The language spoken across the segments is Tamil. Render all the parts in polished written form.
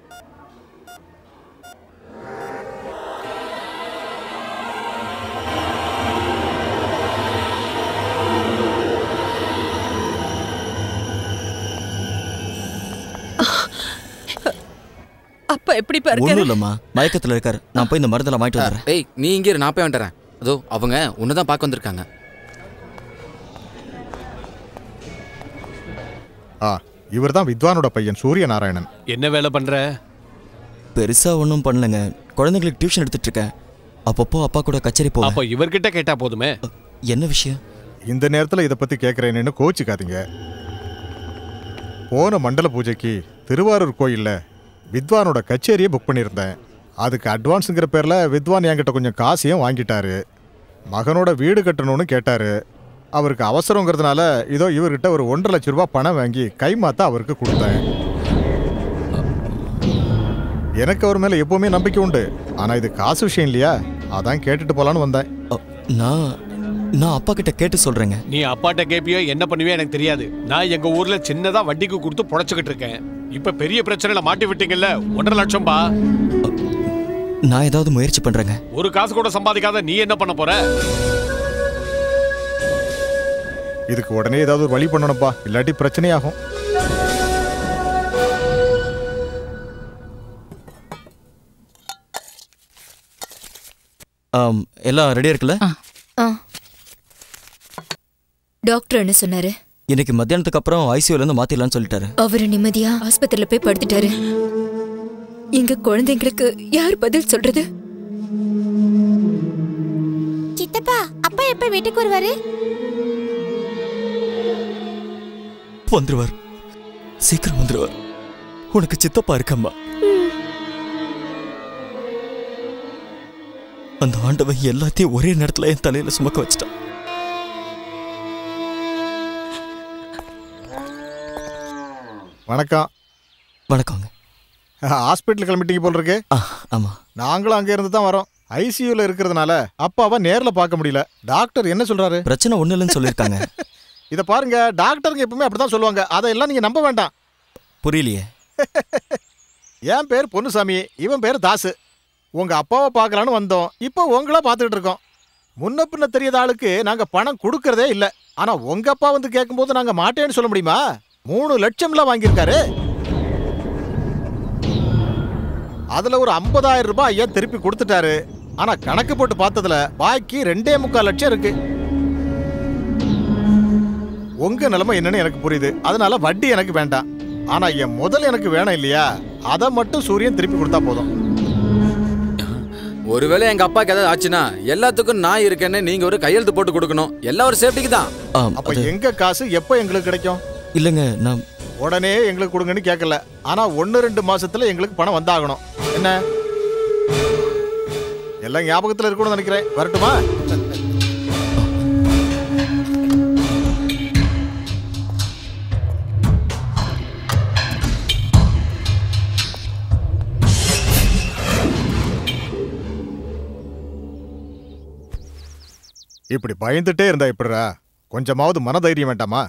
அப்பா எப்படி பாருங்க? ஒண்ணும் இல்லம்மா, மயக்கத்துல இருக்காரு. நான் போய் இந்த மருந்தெல்லாம் வாங்கிட்டு வந்துறேன். ஏய் நீ இங்க இரு, நான் போய் வந்துறேன். அதோ அவங்க உன்னதான் பார்க்க வந்திருக்காங்க. இவர்தான் வித்வானோட பையன் சூரிய நாராயணன். என்ன வேலை பண்ற? பெருசா ஒன்றும் பண்ணலங்க, குழந்தைங்களுக்கு டியூஷன் எடுத்துட்டு இருக்கேன். அப்பப்போ அப்பா கூட கச்சேரி போவேன். அப்ப இவர்கிட்ட கேட்டா போதுமே. என்ன விஷயம்? இந்த நேரத்தில் இதை பத்தி கேட்கறேன்னு கோச்சிக்காதீங்க. போன மண்டல பூஜைக்கு திருவாரூர் கோயில்ல வித்வானோட கச்சேரியை புக் பண்ணியிருந்தேன். அதுக்கு அட்வான்ஸுங்கிற பேரில் வித்வான் என்கிட்ட கொஞ்சம் காசையும் வாங்கிட்டாரு. மகனோட வீடு கட்டணும்னு கேட்டார். அவருக்கு அவசரங்கிறதுனால இதோ இவர்கிட்ட ஒரு 1.5 லட்சம் ரூபா பணம் வாங்கி கைமாத்த அவருக்கு கொடுத்தேன். எனக்கு அவர் மேலே எப்போவுமே நம்பிக்கை உண்டு. ஆனால் இது காசு விஷயம் இல்லையா, அதான் கேட்டுட்டு போகலான்னு வந்தேன். நான் அப்பா கிட்ட கேட்டு சொல்றேங்க. நீ அப்பாட்ட கேப்பியோ என்ன பண்ணுவியோ எனக்கு தெரியாது. நான் எங்க ஊர்ல சின்னதா வட்டிக்கு கொடுத்து புடைச்சுக்கிட்டு இருக்கேன். இப்ப பெரிய பிரச்சனைல மாட்டி விட்டீங்கல்ல, 1.5 லட்சம் பா. நான் ஏதாவது முயற்சி பண்றேங்க. ஒரு காசு கூட சம்பாதிக்காத நீ என்ன பண்ண போற? இதுக்கு உடனே ஏதாவது ஒரு வழி பண்ணணும்ப்பா, இல்லாட்டி பிரச்சனையாகும். எல்லாம் ரெடியா இருக்குல்ல? டாக்டர் என்ன சொன்னாரு? இன்னைக்கு மத்தியானத்துக்கு அப்புறம் ஐசியூல இருந்து மாத்திடலாம்னு சொல்லிட்டாரு. அவரு நிம்மதியா ஆஸ்பத்திரியில போய் படுத்துட்டாரு. எங்க குழந்தைங்களுக்கு யார் பதில் சொல்றது? சித்தப்பா, அப்பா எப்ப வீட்டுக்கு வருவாரு? வந்துருவார், சீக்கிரம் வந்துருவார். உனக்கு சித்தப்பா இருக்கம்மா. அந்த ஆண்டவன் எல்லாத்தையும் ஒரே நேரத்துல என் தலையில சுமக்க வச்சிட்டான். வணக்கம். வணக்கங்க. ஹாஸ்பிட்டல் கிளம்பிட்டீங்க போல் இருக்கு. ஆமா, நாங்களும் அங்கே இருந்து தான் வரோம். ஐசியூல இருக்கிறதுனால அப்பாவை நேரில் பார்க்க முடியல. டாக்டர் என்ன சொல்றாரு? பிரச்சனை ஒண்ணு இல்லைன்னு சொல்லியிருக்காங்க. இதை பாருங்க, டாக்டருங்க எப்பவுமே அப்படிதான் சொல்லுவாங்க. அதையெல்லாம் நீங்க நம்ப வேண்டாம். புரியலையே. என் பேர் பொன்னுசாமி, இவன் பேர் தாசு. உங்க அப்பாவை பார்க்கலான்னு வந்தோம். இப்போ உங்களா பார்த்துக்கிட்டு இருக்கோம். முன்ன பின்ன தெரியாத ஆளுக்கு நாங்க பணம் கொடுக்கறதே இல்லை. ஆனா உங்க அப்பா வந்து கேட்கும்போது நாங்க மாட்டேன்னு சொல்ல முடியுமா? 3 லட்சம்லாம் வாங்கியிருக்காரு. அதுல ஒரு 50,000 ரூபாய் ஐயா திருப்பி கொடுத்துட்டாரு. ஆனா கணக்கு போட்டு பார்த்ததுல பாக்கி 2.25 லட்சம் இருக்கு. உங்க நிலைமை என்னன்னு எனக்கு புரியுது. அதனால வட்டி எனக்கு வேண்டாம். ஆனா என் முதல் எனக்கு வேணும் இல்லையா, அதை மட்டும் சூரியன் திருப்பி கொடுத்தா போதும். ஒருவேளை எங்க அப்பாக்கு ஏதாவது ஆச்சுன்னா எல்லாத்துக்கும் நான் இருக்கேன்னு நீங்க ஒரு கையெழுத்து போட்டு கொடுக்கணும். எல்லா ஒரு சேஃப்டிக்கு தான். அப்ப எங்க காசு எப்போ எங்களுக்கு கிடைக்கும்? இல்லங்க, நான் உடனே எங்களுக்கு கொடுங்கன்னு கேட்கல. ஆனா 1-2 மாசத்துல எங்களுக்கு பணம் வந்தாகணும். என்ன எல்லாம் ஞாபகத்துல இருக்கணும்னு நினைக்கிறேன். வரட்டுமா? இப்படி பயந்துட்டே இருந்தா எப்படிரா? கொஞ்சமாவது மனதைரியம் வேண்டாமா?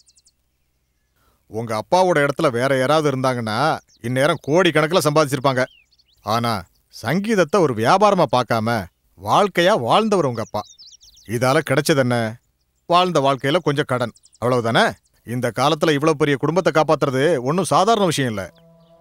உங்க அப்பாவோட இடத்துல வேற யாராவது இருந்தாங்கன்னா இந்நேரம் கோடி கணக்கில் சம்பாதிச்சிருப்பாங்க. ஆனா சங்கீதத்தை ஒரு வியாபாரமா பார்க்காம வாழ்க்கையா வாழ்ந்தவர் உங்க அப்பா. இதால கிடைச்சது என்ன? வாழ்ந்த வாழ்க்கையில கொஞ்சம் கடன், அவ்வளவுதானே. இந்த காலத்துல இவ்வளவு பெரிய குடும்பத்தை காப்பாத்துறது ஒன்றும் சாதாரண விஷயம் இல்லை.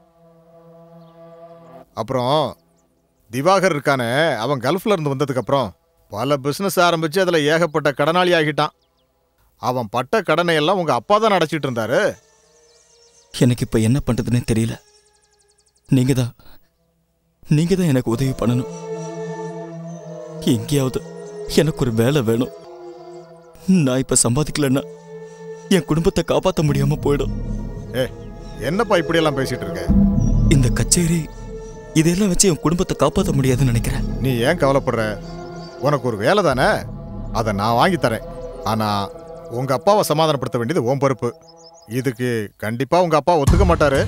அப்புறம் திவாகர் இருக்கானே, அவன் கல்ஃப்ல இருந்து வந்ததுக்கு அப்புறம் பல பிசினஸ் ஆரம்பிச்சு அதுல ஏகப்பட்ட கடனாளி ஆகிட்டான். அவன் பட்ட கடனை எல்லாம் உங்க அப்பா தான் அடைச்சிட்டு இருந்தாரு. எனக்கு இப்ப என்ன பண்றதுன்னே தெரியல. நீங்க தான் எனக்கு உதவி பண்ணணும். எங்கேயாவது எனக்கு ஒரு வேலை வேணும். நான் இப்ப சம்பாதிக்கலன்னா என் குடும்பத்தை காப்பாற்ற முடியாம போயிடும். என்னப்பா இப்படி எல்லாம் பேசிட்டு இருக்க? இந்த கச்சேரி இதெல்லாம் வச்சு என் குடும்பத்தை காப்பாற்ற முடியாதுன்னு நினைக்கிறேன். நீ ஏன் கவலைப்படுற? உனக்கு ஒரு வேலை தானே, அதை நான் வாங்கி தரேன். ஆனா உங்க அப்பாவை சமாதானப்படுத்த வேண்டியது உன் பொறுப்பு. இதுக்கு கண்டிப்பா உங்க அப்பா ஒத்துக்க மாட்டாரு.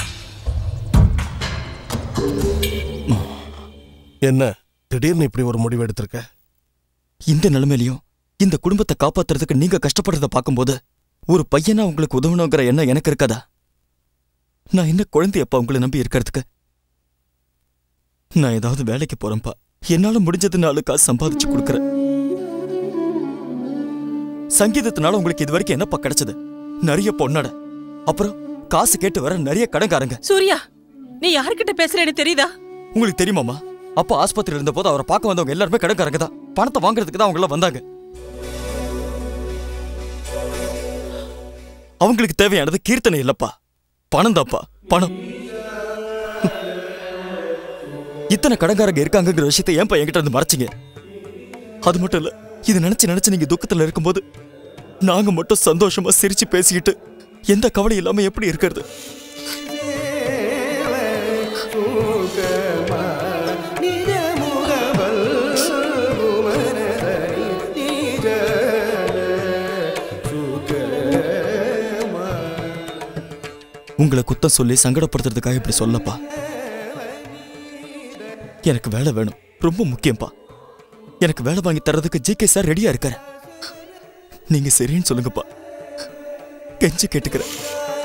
என்ன திடீர்னு இப்படி ஒரு முடிவு எடுத்திருக்க? இந்த நிலைமையிலையும் இந்த குடும்பத்தை காப்பாத்துறதுக்கு நீங்க கஷ்டப்படுறத பார்க்கும்போது ஒரு பையனா உங்களுக்கு உதவணுங்கிற எண்ணம் எனக்கு இருக்காதா? நான் என்ன குழந்தையப்பா உங்களை நம்பி இருக்கிறதுக்கு? நான் ஏதாவது வேலைக்கு போறேன்ப்பா. என்னால முடிஞ்சது 4 காசு சம்பாதிச்சு கொடுக்குறேன். சங்கீதத்தினால உங்களுக்கு இது வரைக்கும் என்னப்பா கிடைச்சது? நிறைய பொண்ணட, அப்புறம் காசு கேட்டு வர நிறைய கடன்காரங்க. சூர்யா, நீ யார்கிட்ட பேசுறேன்னு தெரியுதா? உங்களுக்கு தெரியுமாமா? அப்பா ஆஸ்பத்திரியில் இருந்த போது அவரை பார்க்க வந்தவங்க எல்லாருமே கடன்காரங்க தான். பணத்தை வாங்குறதுக்கு தான் அவங்க எல்லாம் வந்தாங்க. அவங்களுக்கு தேவையானது கீர்த்தனை இல்லப்பா, பணம் தான்ப்பா, பணம். இத்தனை கடன்காரங்க இருக்காங்கிற விஷயத்தை ஏன்பா என்கிட்ட இருந்து மறைச்சிங்க? அது மட்டும் இல்ல, இது நினைச்சு நீங்க துக்கத்துல இருக்கும்போது நாங்க மட்டும் சந்தோஷமா சிரிச்சு பேசிக்கிட்டு எந்த கவலை இல்லாம எப்படி இருக்கிறது? உங்களை குத்தம் சொல்லி சங்கடப்படுத்துறதுக்காக இப்படி சொல்லப்பா. எனக்கு வேலை வேணும், ரொம்ப முக்கியம்பா. எனக்கு வேலை வாங்கி தர்றதுக்கு ஜிகே சார் ரெடியா இருக்காரு. நீங்க சரின்னு சொல்லுங்கப்பா, கெஞ்சி கேட்டுக்கிறேன்.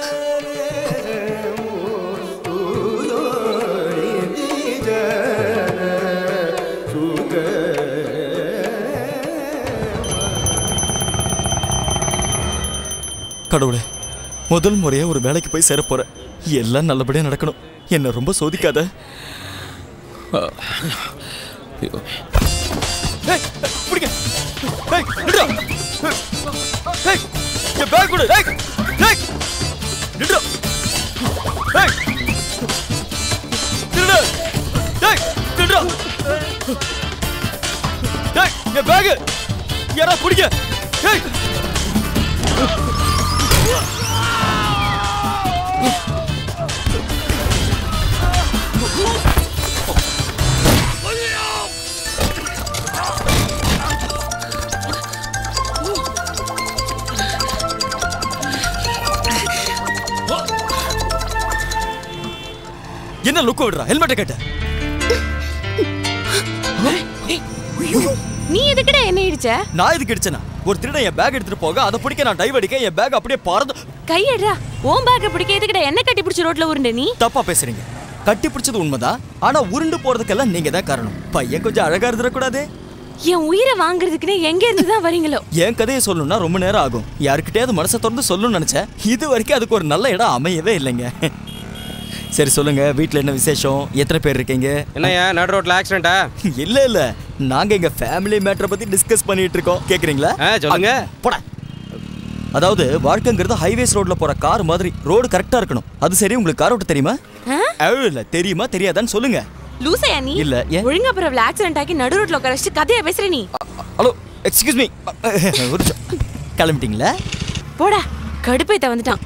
கடவுளே, முதல் முறையா ஒரு வேலைக்கு போய் சேர போறேன். எல்லாம் நல்லபடியா நடக்கணும். என்ன ரொம்ப சோதிக்காத. யாரா பிடிக்க? என்ன லுக் விடுறா? ஹெல்மெட்டை கேட்ட. நீ எதுக்குடா என்ன இடிச்ச? நான் எதுக்கு இடிச்சனா? ஒரு திருடன் என் பேக் எடுத்துட்டு போக, அதை பிடிக்க நான் டைவ் அடிக்க, என் பேக் அப்படியே பறந்து. கையடா, உன் பேக்க பிடிக்க எதுக்குடா என்ன கட்டி பிடிச்சு ரோட்ல உருண்டே? நீ தப்பா பேசுறீங்க. கட்டி பிடிச்சது உண்மைதான், ஆனா உருண்டு போறதுக்கெல்லாம் நீங்க தான் காரணம். பையன் கொஞ்சம் அழகா இருந்துடக்கூடாது? என் உயிரை வாங்குறதுக்குன்னு எங்க இருந்து தான் வரீங்களோ? என் கதையை சொல்லணும்னா ரொம்ப நேரம் ஆகும். யாருக்கிட்டயாவது மனசை திறந்து சொல்லணும்னு நினைச்சேன். இது வரைக்கும் அதுக்கு ஒரு நல்ல இடம் அமையவே இல்லைங்க. சரி சொல்லுங்க, வீட்ல என்ன விசேஷம்? எத்தனை பேர் இருக்கீங்க? என்னையா நடு ரோட்ல ஆக்சிடென்ட்டா? இல்ல இல்ல, நாங்க எங்க ஃபேமிலி மேட்டரை பத்தி டிஸ்கஸ் பண்ணிட்டு இருக்கோம். கேக்குறீங்களா? சொல்லுங்க. போடா. அதாவது வாழ்க்கைங்கிறது ஹைவேஸ் ரோட்ல போற கார் மாதிரி. ரோடு கரெக்டா இருக்கணும். அது சரி, உங்களுக்கு கார் ஓட்ட தெரியுமா? இல்ல, தெரியுமா தெரியாதான்னு சொல்லுங்க. லூசையா நீ? இல்ல, ஒழுங்கா பிரவல ஆக்சிடென்ட் ஆகி நடு ரோட்ல உட்கார்ந்து கதையா பேசுற நீ? Hello, excuse me. கிளம்பிட்டீங்களா? போடா, கடுப்பைத்த வந்துட்டான்.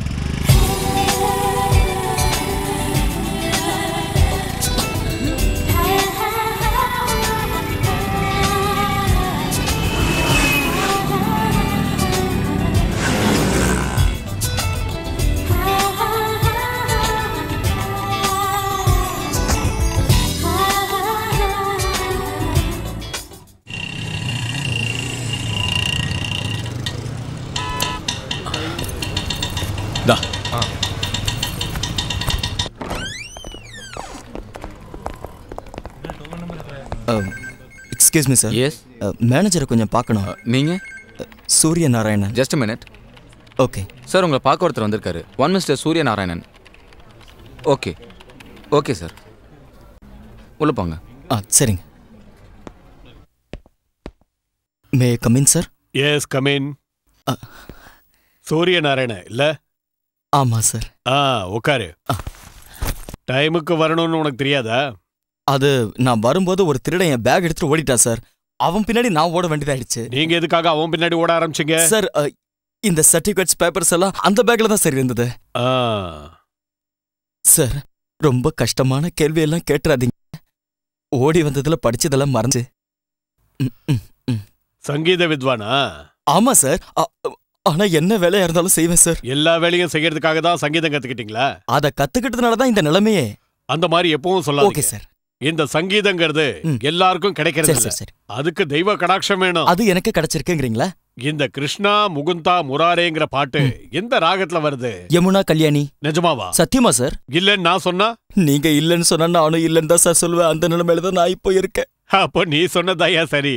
Excuse me sir. எஸ். மேனேஜரை கொஞ்சம் பார்க்கணும். நீங்க? Surya Narayanan. Just minute. Okay sir, உங்களை பார்க்க ஒருத்தர் வந்திருக்காரு. ஒன் மிஸ்டர் சூரிய நாராயணன். ஓகே ஓகே சார், உள்ள போங்க. சரிங்க. May come in sir? Yes, come in. Surya Narayana இல்ல? ஆமா சார். உட்காரு. டைமுக்கு வரணும்னு உனக்கு தெரியாதா? அது நான் வரும்போது ஒரு திருடன் என் பேக் எடுத்துட்டு ஓடிட்டா சார். அவன் பின்னாடி நான் ஓட வேண்டியதாயிடுச்சு. நீங்க எதுக்காக அவன் பின்னாடி ஓட ஆரம்பிச்சீங்க? சார், இந்த சர்டிபிகேட்ஸ் பேப்பர்ஸ் எல்லாம் அந்த பேக்ல தான் சார் இருந்தது. சார், ரொம்ப கஷ்டமான கேள்வி எல்லாம் கேட்டுறாதீங்க. ஓடி வந்ததுல படிச்சதெல்லாம் மறந்து. சங்கீத வித்வானா? ஆமா சார். ஆனா என்ன வேலையா இருந்தாலும் செய்வேன் சார். எல்லா வேலையும் செய்யறதுக்காக தான் சங்கீதம் கத்துக்கிட்டீங்களா? அதை கத்துக்கிட்டதுனால தான் இந்த நிலைமையே. அந்த மாதிரி எப்பவும் சொல்லாதீங்க. Okay sir. இந்த சங்கீதங்கிறது எல்லாருக்கும் கிடைக்கிறது இல்ல. அதுக்கு தெய்வ கடாட்சம் வேணும். அது எனக்கு கிடைச்சிருக்குங்கிறீங்களா? இந்த கிருஷ்ணா முகுந்தா முராரேங்கிற பாட்டு எந்த ராகத்துல வருது? யமுனா கல்யாணி. நிஜமாவா? சத்தியமா சார்? இல்லன்னு நான் சொன்னா? நீங்க இல்லன்னு சொன்னா நானும் இல்லன்னு தான் சார் சொல்லுவேன். அந்த நிலைமையில தான் நான் இப்போ இருக்கேன். அப்போ நீ சொன்னதாயா சரி.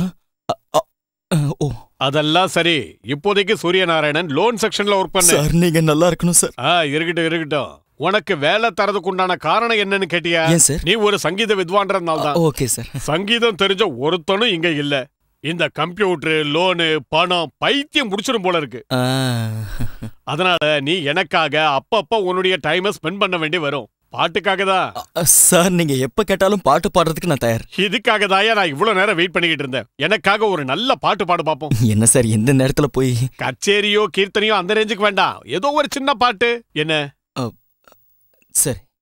அதெல்லாம் சரி. இப்போதைக்கு சூரியநாராயணன் லோன் செக்ஷன்ல ஒர்க் பண்ண. சார் நீங்க நல்லா இருக்கணும் சார். இருக்கட்டும். உனக்கு வேலை தரதுக்கு உண்டான காரணம் என்னன்னு கேட்டியா? நீ ஒரு சங்கீத வித்வான்றதுனால தான். Okay sir. சங்கீதம் தெரிஞ்ச ஒருத்தனும் இங்க இல்ல. இந்த கம்ப்யூட்டர், லோனு, பணம் பைத்தியம் முடிச்சிடும் போல இருக்கு. அதனால நீ எனக்காக அப்பப்ப உன்னுடைய டைமை ஸ்பெண்ட் பண்ண வேண்டி வரும். பாட்டுக்காக தான். சார் நீங்க எப்ப கேட்டாலும் பாட்டு பாடுறதுக்கு நான் தயார். இதுக்காக தாயா நான் இவ்வளவு நேரம் வெயிட் பண்ணிக்கிட்டு இருந்தேன். எனக்காக ஒரு நல்ல பாட்டு பாடு பாப்போம். என்ன சார் எந்த நேரத்துல போய் கச்சேரியோ கீர்த்தனையோ அந்த ரேஞ்சுக்கு வேண்டாம். ஏதோ ஒரு சின்ன பாட்டு. என்ன? சரி.